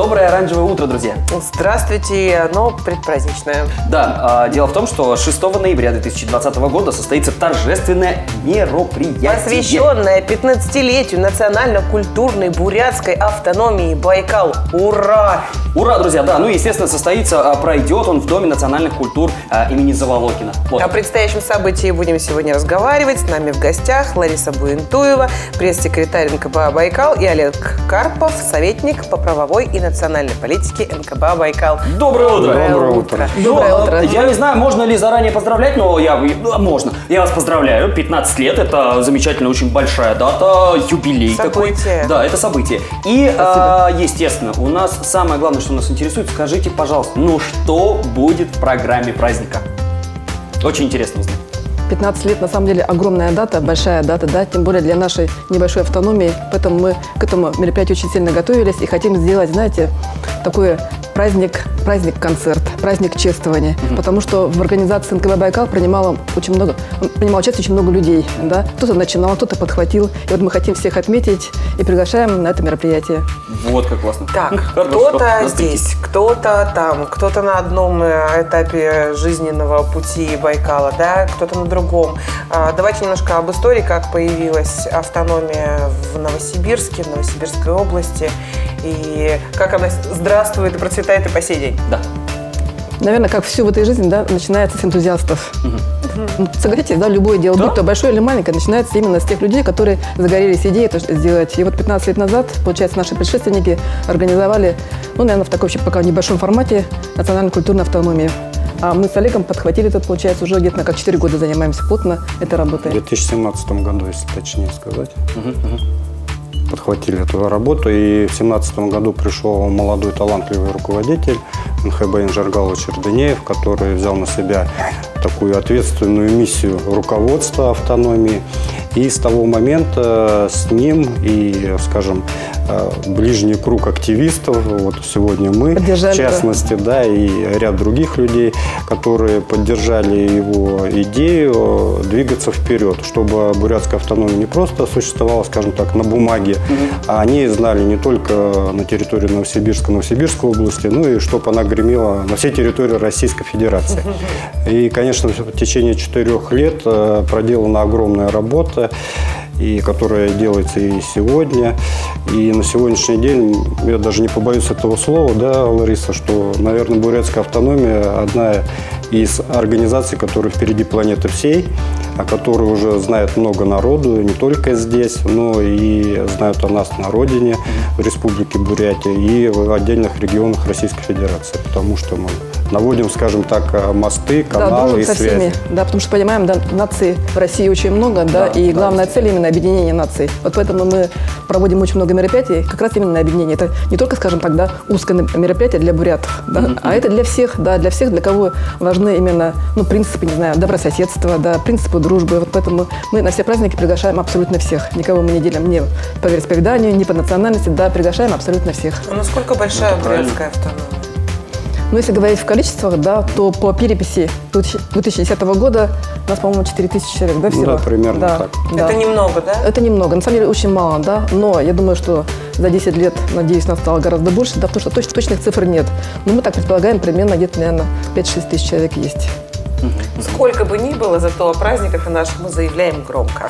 Доброе оранжевое утро, друзья. Здравствуйте, оно предпраздничное. Да, дело в том, что 6 ноября 2020 года состоится торжественное мероприятие, посвященное 15-летию национально-культурной бурятской автономии Байкал. Ура! Ура, друзья, да, ну и, естественно, пройдет он в Доме национальных культур имени Заволокина. Вот. О предстоящем событии будем сегодня разговаривать. С нами в гостях Лариса Буентуева, пресс-секретарь НКБА «Байкал», и Олег Карпов, советник по правовой и национальной политике НКБА «Байкал». Доброе утро! Доброе утро! Доброе утро! Я не знаю, можно ли заранее поздравлять, но можно. Я вас поздравляю, 15 лет, это замечательная, очень большая дата, юбилей такой. Да, это событие. И, естественно, у нас самое главное, что нас интересует, скажите, пожалуйста, ну что будет в программе праздника? Очень интересно узнать. 15 лет, на самом деле, огромная дата, большая дата, да, тем более для нашей небольшой автономии. Поэтому мы к этому мероприятию очень сильно готовились и хотим сделать, знаете, такой праздник-концерт, праздник чествования. Потому что в организации НКБА «Байкал» принимало участие очень много людей, да. Кто-то начинал, кто-то подхватил. И вот мы хотим всех отметить и приглашаем на это мероприятие. Вот как классно. Так, кто-то здесь, кто-то там, кто-то на одном этапе жизненного пути Байкала, да, кто-то на другом. Давайте немножко об истории, как появилась автономия в Новосибирске, в Новосибирской области, и как она здравствует и процветает и по сей день. Да. Наверное, как все в этой жизни, да, начинается с энтузиастов. Согласитесь, да, любое дело, будь то большое или маленькое, начинается именно с тех людей, которые загорелись идеей это сделать. И вот 15 лет назад, получается, наши предшественники организовали, ну, наверное, в таком пока небольшом формате национально-культурную автономию. А мы с Олегом подхватили это, получается, уже где-то как 4 года занимаемся плотно этой работой. В 2017 году, если точнее сказать. Подхватили эту работу, и в 2017 году пришел молодой талантливый руководитель НХБ Инжаргал Чердынеев, который взял на себя такую ответственную миссию руководства автономии. И с того момента с ним и, скажем, ближний круг активистов, вот сегодня мы, в частности, да, и ряд других людей, которые поддержали его идею двигаться вперед, чтобы бурятская автономия не просто существовала, скажем так, на бумаге, а они знали не только на территории Новосибирской области, ну и чтобы она гремела на всей территории Российской Федерации. И, конечно, в течение 4 лет проделана огромная работа, и которая делается и сегодня. И на сегодняшний день, я даже не побоюсь этого слова, да, Лариса, что, наверное, бурятская автономия одна из организаций, которая впереди планеты всей, о которой уже знает много народу, не только здесь, но и знают о нас на родине, в Республике Бурятия и в отдельных регионах Российской Федерации, потому что мы наводим, скажем так, мосты, каналы и связи. Да, потому что понимаем, да, наций в России очень много, да, и главная цель именно объединение наций. Вот поэтому мы проводим очень много мероприятий, как раз именно на объединение. Это не только, скажем так, да, узкое мероприятие для бурятов, да, а это для всех, для кого важны именно, ну, принципы, не знаю, добрососедства, да, принципы дружбы. Вот поэтому мы на все праздники приглашаем абсолютно всех. Никого мы не делим ни по вероисповеданию, ни по национальности, да, приглашаем абсолютно всех. А насколько большая бурятская автономия? Ну, если говорить в количествах, да, то по переписи 2010 года у нас, по-моему, 4000 человек, да, всего? Да, примерно так. Да. Это немного, да? Это немного, на самом деле очень мало, да, но я думаю, что за 10 лет, надеюсь, нас стало гораздо больше, да, потому что точных цифр нет. Но мы так предполагаем, примерно где-то, наверное, 5-6 тысяч человек есть. Сколько бы ни было, зато о праздниках наших мы заявляем громко.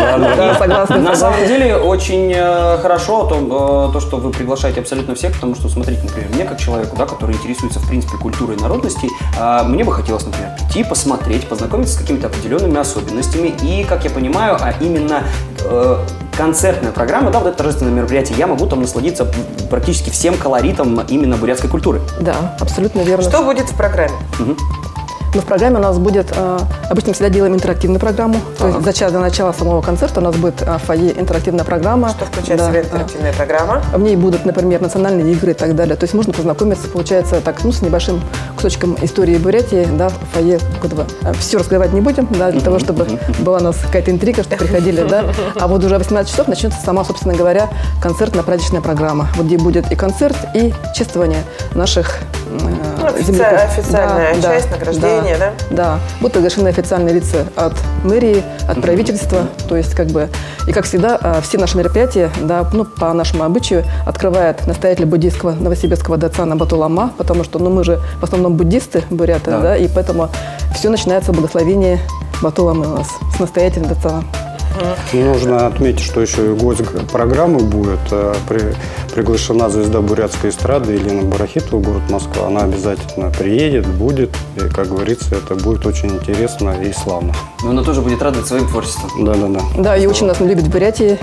На самом деле очень хорошо то, что вы приглашаете абсолютно всех, потому что, смотрите, например, мне как человеку, да, который интересуется, в принципе, культурой народностей, мне бы хотелось, например, прийти, посмотреть, познакомиться с какими-то определенными особенностями. И, как я понимаю, именно концертная программа, да, вот это торжественное мероприятие, я могу там насладиться практически всем колоритом именно бурятской культуры. Да, абсолютно верно. Что будет в программе? Но в программе у нас будет, обычно мы всегда делаем интерактивную программу. То есть за час до начала самого концерта у нас будет в фойе интерактивная программа. Что включает в себя интерактивная программа? В ней будут, например, национальные игры и так далее. То есть можно познакомиться, получается, так, ну, с небольшим кусочком истории Бурятии, да, в фойе. Все раскрывать не будем, да, для того, чтобы была у нас какая-то интрига, что приходили, да. А вот уже в 18 часов начнется сама, собственно говоря, концертно-праздничная программа. Вот где будет и концерт, и чествование наших Официальная часть награждения, да? Да. Будут приглашены официальные лица от мэрии, от правительства. То есть, как бы, и как всегда, все наши мероприятия, да, ну, по нашему обычаю, открывает настоятель буддийского новосибирского дацана Батулама, потому что, ну, мы же в основном буддисты, буряты, да, и поэтому все начинается благословение Батуламы у нас с настоятеля дацана. Нужно отметить, что еще и гость программы будет. Приглашена звезда бурятской эстрады Елена Барахитова, город Москва. Она обязательно приедет, будет. И, как говорится, это будет очень интересно и славно. Но она тоже будет радовать своим творчеством. Да. Да, и очень нас любит в Бурятии.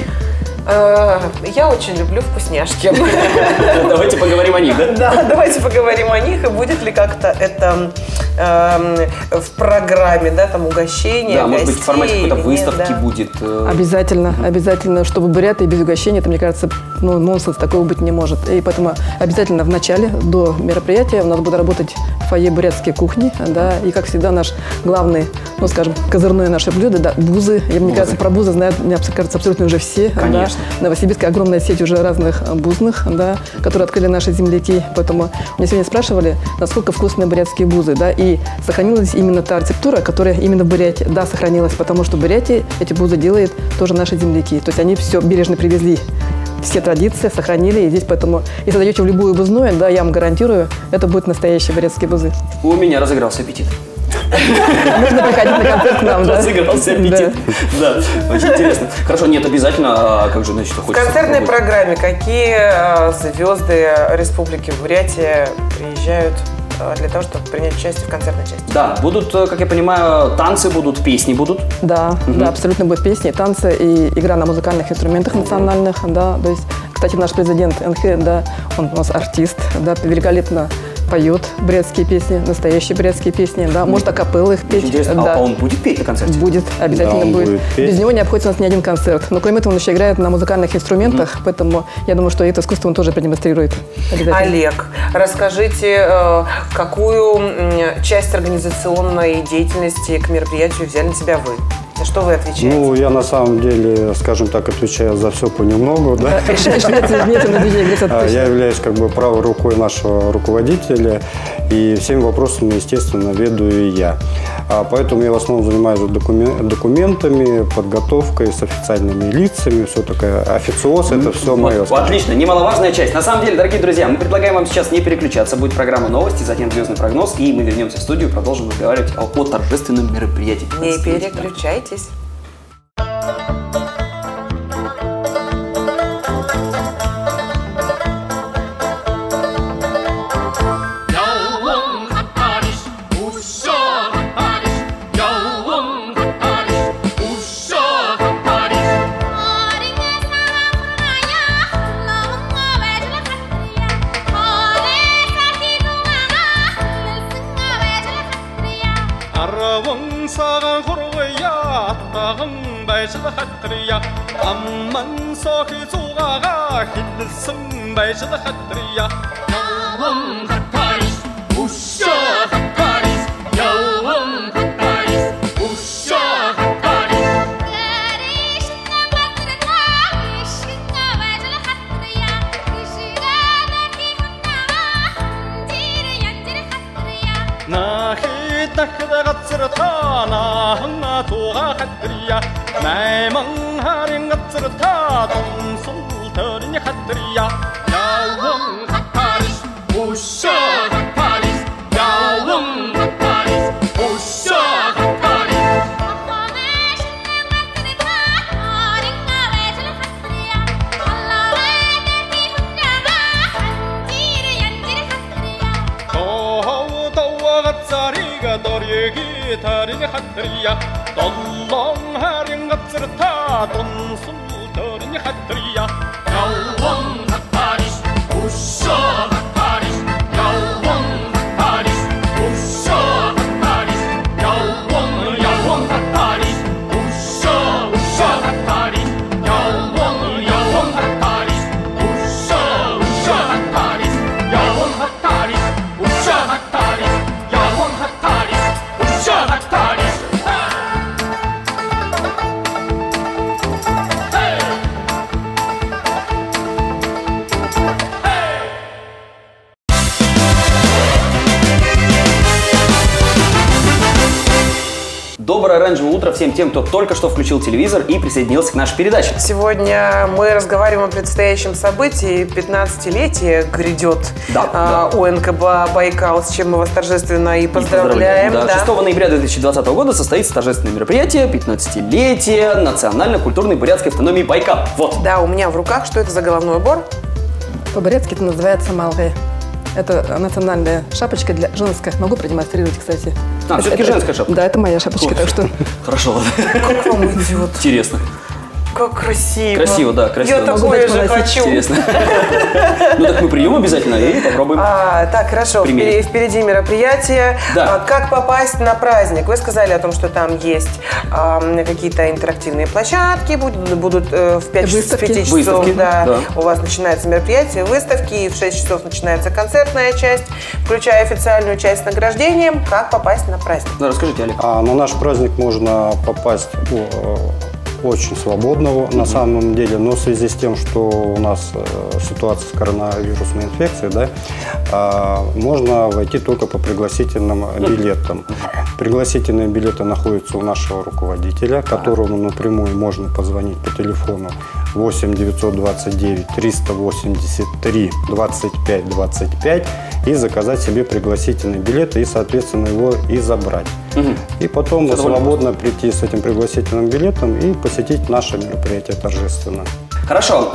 Я очень люблю вкусняшки. Давайте поговорим о них, да? Да, давайте поговорим о них. И будет ли как-то это в программе, да, там угощение, да, может быть, в формате какой-то выставки да. будет. Обязательно, чтобы буряты без угощения, это, мне кажется, ну, нонсенс, такого быть не может. И поэтому обязательно в начале, до мероприятия, у нас будут работать фойе бурятские кухни, да, и, как всегда, наш главный, ну, скажем, козырное наше блюдо, да, бузы. И, мне кажется, про бузы знают, мне кажется, абсолютно уже все. Конечно. Да. В Новосибирске огромная сеть уже разных бузных, да, которые открыли наши земляки. Поэтому меня сегодня спрашивали, насколько вкусные бурятские бузы, да, и сохранилась именно та рецептура, которая именно в Бурятии, да, сохранилась, потому что в Бурятии эти бузы делают тоже наши земляки. То есть они все бережно привезли, все традиции сохранили, и здесь поэтому, если зайдете в любую бузную, да, я вам гарантирую, это будут настоящие бурятские бузы. У меня разыгрался аппетит. Нужно приходить на концерт к нам, да? Разыгрался аппетит. Да, очень интересно. Хорошо, нет, обязательно, как же, значит, в концертной программе какие звезды Республики Бурятия приезжают для того, чтобы принять участие в концертной части? Да, будут, как я понимаю, танцы будут, песни будут. Да, да, абсолютно будут песни, танцы и игра на музыкальных инструментах национальных, да. То есть, кстати, наш президент НХ, да, он у нас артист, да, великолепно поет бурятские песни, настоящие бурятские песни, да, может акапеллы их петь. Интересно, да. А он будет петь на концерте? Будет, обязательно да, будет. Без него не обходится у нас ни один концерт. Но кроме этого он еще играет на музыкальных инструментах, поэтому я думаю, что это искусство он тоже продемонстрирует. Олег, расскажите, какую часть организационной деятельности к мероприятию взяли на себя вы? За что вы отвечаете? Ну, я на самом деле, скажем так, отвечаю за все понемногу, да. Я являюсь как бы правой рукой нашего руководителя, и всеми вопросами, естественно, ведаю я. Поэтому я в основном занимаюсь документами, подготовкой с официальными лицами, все такое официоз, это все мое. Отлично, немаловажная часть. На самом деле, дорогие друзья, мы предлагаем вам сейчас не переключаться. Будет программа новости, затем звездный прогноз, и мы вернемся в студию, продолжим разговаривать о торжественном мероприятии. Не переключайтесь. Амман сохи зугага хиллсэн байжл хатрия яван хатарис уша хатарис яван хатарис уша хатарис гариш наматрна ишна байжл хатрия ишгана хинна дир янжир хатрия нахид нахда гацрта нахна туга хатрия Найман харин гацрта тонсул төрни хатрия яван хатарис уша хатарис яван хатарис уша хатарис ахамеш наматрна харин авежл хатрия аллаведерки хуннама хандир янжир хатрия тоо тоо гацарига дорьеги тарин хатрия доллон харин гацрта тонсул төрни хатрия яван хатарис уша хатарис яван хатарис уша хатарис яван хатарис уша хатарис яван хатарис уша хатарис яван хатарис уша хатарис яван хатарис уша хатарис утро всем тем, кто только что включил телевизор и присоединился к нашей передаче. Сегодня мы разговариваем о предстоящем событии. 15-летие грядет у НКБА «Байкал», с чем мы вас торжественно и поздравляем. Да. 6 ноября 2020 года состоится торжественное мероприятие 15-летие национально-культурной бурятской автономии «Байкал». Вот. Да, у меня в руках. Что это за головной убор? По-бурятски это называется малгай. Это национальная шапочка для женская. Могу продемонстрировать, кстати. Все-таки женская шапочка? Да, это моя шапочка, так что... Хорошо. Как вам идет? Интересно. Как красиво. Красиво, да, красиво. Я такое же хочу. Интересно. Ну так мы прием обязательно и попробуем. Так, хорошо. Впереди мероприятие. Да. Как попасть на праздник? Вы сказали о том, что там есть какие-то интерактивные площадки, будут в 5 часов. Выставки, да. У вас начинается мероприятие, выставки, и в 6 часов начинается концертная часть, включая официальную часть с награждением. Как попасть на праздник? Да, расскажите, Олег. На наш праздник можно попасть очень свободного на самом деле, но в связи с тем, что у нас ситуация с коронавирусной инфекцией, да, можно войти только по пригласительным билетам. Пригласительные билеты находятся у нашего руководителя, которому напрямую можно позвонить по телефону 8 929 383 25 25 и заказать себе пригласительный билет и, соответственно, его и забрать. И потом свободно прийти с этим пригласительным билетом и посетить наше мероприятие торжественно. Хорошо.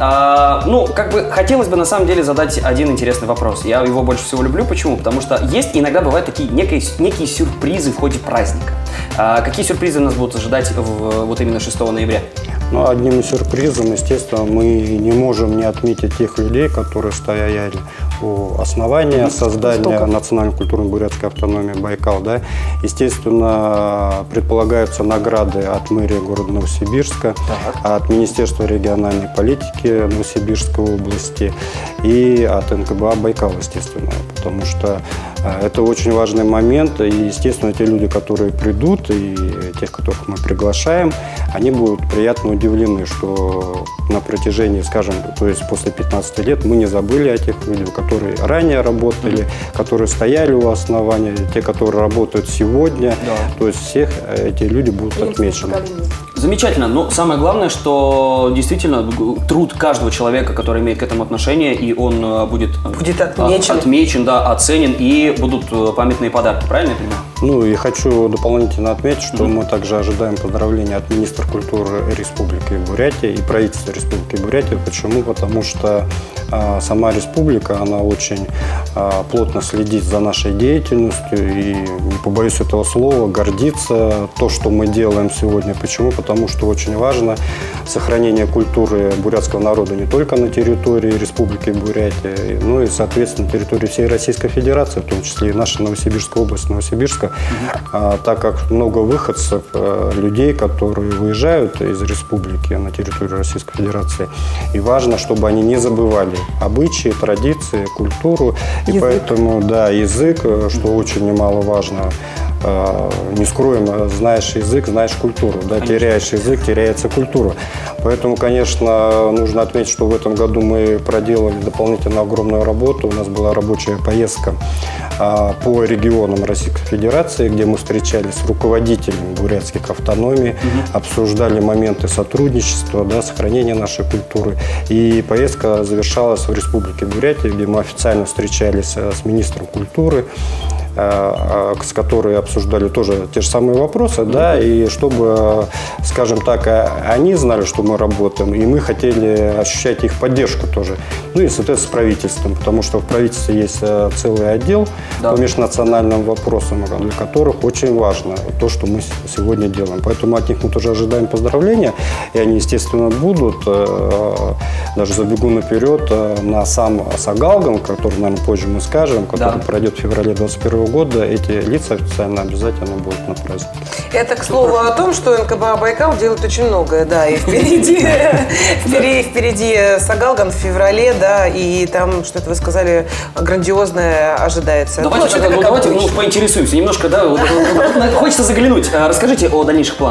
Хотелось бы на самом деле задать один интересный вопрос. Я его больше всего люблю. Почему? Потому что иногда бывают такие некие сюрпризы в ходе праздника. Какие сюрпризы нас будут ожидать вот именно 6 ноября? Одним из сюрпризов, естественно, мы не можем не отметить тех людей, которые стояли у основания создания национальной культурной бурятской автономии «Байкал». Да. Естественно, предполагаются награды от мэрии города Новосибирска, от Министерства региональной политики Новосибирской области и от НКБА «Байкал», естественно, потому что это очень важный момент, и, естественно, те люди, которые придут, и тех, которых мы приглашаем, они будут приятно удивлены, что на протяжении, скажем, то есть после 15 лет мы не забыли о тех людях, которые ранее работали, которые стояли у основания, те, которые работают сегодня, то есть всех эти люди будут отмечены. Замечательно. Но самое главное, что действительно труд каждого человека, который имеет к этому отношение, и он будет отмечен, оценен, и будут памятные подарки. Правильно я понимаю? И хочу дополнительно отметить, что мы также ожидаем поздравления от министра культуры Республики Бурятия и правительства Республики Бурятия. Почему? Потому что сама республика, она очень плотно следит за нашей деятельностью и, не побоюсь этого слова, гордится то, что мы делаем сегодня. Почему? Потому что очень важно сохранение культуры бурятского народа не только на территории Республики Бурятия, но и, соответственно, на территории всей Российской Федерации, в том числе и наша Новосибирская область, Новосибирска, так как много выходцев, людей, которые выезжают из республики на территорию Российской Федерации, и важно, чтобы они не забывали обычаи, традиции, культуру, и поэтому, язык, что очень немаловажно. Не скроем, знаешь язык, знаешь культуру. Да, теряешь язык, теряется культура. Поэтому, конечно, нужно отметить, что в этом году мы проделали дополнительно огромную работу. У нас была рабочая поездка по регионам Российской Федерации, где мы встречались с руководителями бурятских автономий, обсуждали моменты сотрудничества, сохранения нашей культуры. И поездка завершалась в Республике Бурятия, где мы официально встречались с министром культуры, с которой обсуждали тоже те же самые вопросы, и чтобы, скажем так, они знали, что мы работаем, и мы хотели ощущать их поддержку тоже. И, соответственно, с правительством, потому что в правительстве есть целый отдел по межнациональным вопросам, для которых очень важно то, что мы сегодня делаем. Поэтому от них мы тоже ожидаем поздравления, и они, естественно, будут. Даже забегу наперед, на сам Сагалган, который, наверное, позже мы скажем, который пройдет в феврале 2021 года, эти лица официально обязательно будут на празднике. Это, к слову, о том, что НКБА «Байкал» делает очень многое, и впереди Сагалган в феврале, и там, что-то вы сказали, грандиозное ожидается. Давайте поинтересуемся немножко, хочется заглянуть. Расскажите о дальнейших планах.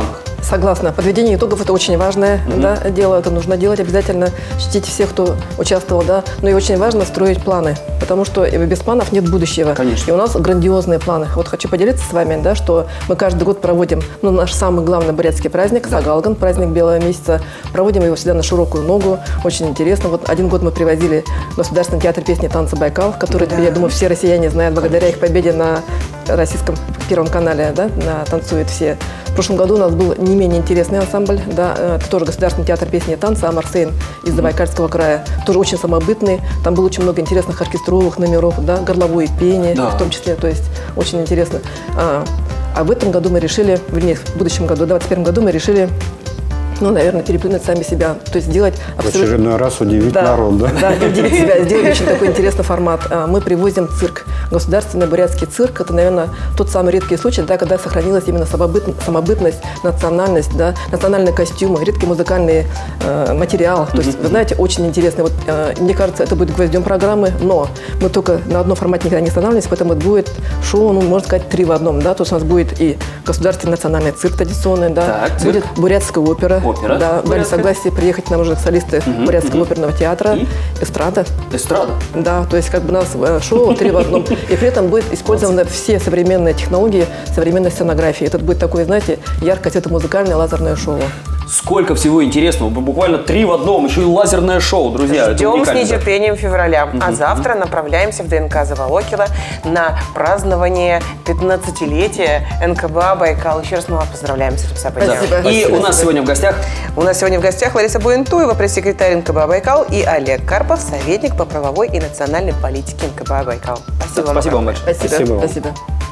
Согласна. Подведение итогов – это очень важное да, дело, это нужно делать обязательно, чтить всех, кто участвовал, да. Но и очень важно строить планы, потому что без планов нет будущего. Конечно. И у нас грандиозные планы. Вот хочу поделиться с вами, да, что мы каждый год проводим наш самый главный бурятский праздник, Сагалган, праздник Белого месяца. Проводим его всегда на широкую ногу, очень интересно. Вот один год мы привозили Государственный театр песни и танца «Байкал», который, я думаю, все россияне знают благодаря их победе на российском Первом канале, да, танцуют все. В прошлом году у нас был не менее интересный ансамбль, да, это тоже Государственный театр песни и танца «Амарсейн» из Забайкальского края, тоже очень самобытный, там было очень много интересных оркестровых номеров, да, горловое пение в том числе, то есть очень интересно. А в этом году мы решили, вернее, в будущем году, в 2021 году мы решили, ну, наверное, переплюнуть сами себя, то есть сделать абсолютно... В очередной раз удивить народ, да? Да, удивить себя, сделать очень такой интересный формат. Мы привозим цирк, государственный бурятский цирк. Это, наверное, тот самый редкий случай, да, когда сохранилась именно самобытность, национальность, да, национальные костюмы, редкий музыкальный материал. То есть, вы знаете, очень интересный. Вот, мне кажется, это будет гвоздем программы, но мы только на одном формате никогда не останавливались, поэтому это будет шоу, ну, можно сказать, 3 в одном. Да? То есть у нас будет и государственный национальный цирк традиционный, да, будет бурятская опера. Да, дали согласие приехать нам уже солисты Бурятского оперного театра, эстрада. Эстрада? Да, то есть как бы у нас шоу 3 в одном. И при этом будет использованы все современные технологии современной сценографии. Это будет такое, знаете, яркое светомузыкальное лазерное шоу. Сколько всего интересного, буквально 3 в одном, еще и лазерное шоу, друзья. Ждем с нетерпением февраля. А завтра направляемся в ДНК Заволокила на празднование 15-летия НКБА «Байкал». Еще раз мы вас поздравляем с этим событием. Спасибо. И у нас сегодня в гостях... У нас сегодня в гостях Лариса Буентуева, пресс-секретарь НКБА «Байкал», и Олег Карпов, советник по правовой и национальной политике НКБА «Байкал». Спасибо вам. Спасибо вам большое. Спасибо.